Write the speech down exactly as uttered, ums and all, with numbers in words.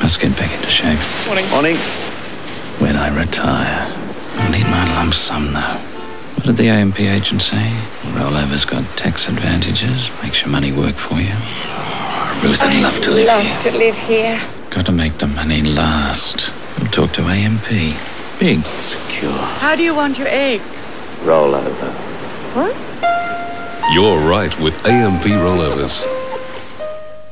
Must get back into shape. Morning. Morning. When I retire, I'll need my lump sum, though. What did the A M P agent say? Rollover's got tax advantages, makes your money work for you. Oh, Ruth, I'd love to live love here. to live here. Got to make the money last. We'll talk to A M P. Big. Secure. How do you want your eggs? Rollover. What? You're right with A M P rollovers.